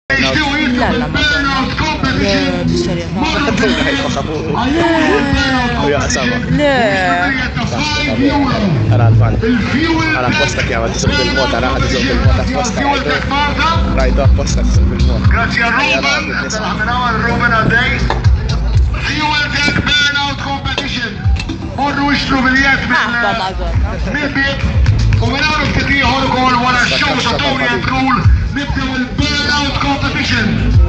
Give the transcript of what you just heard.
لا لا ما لا بصراحة ويا أسامة لا أنا الفان أنا أبوستك يا ولد تسوق بالموت أنا أحد يسوق بالموت أبوستك رايدو أبوستك تسوق بالموت مروا اشتروا باليات من البيت وبنعرف كثير هون جول ولا الشوط الدوري تقول نبدأ البيرن اوت كومبيتيشن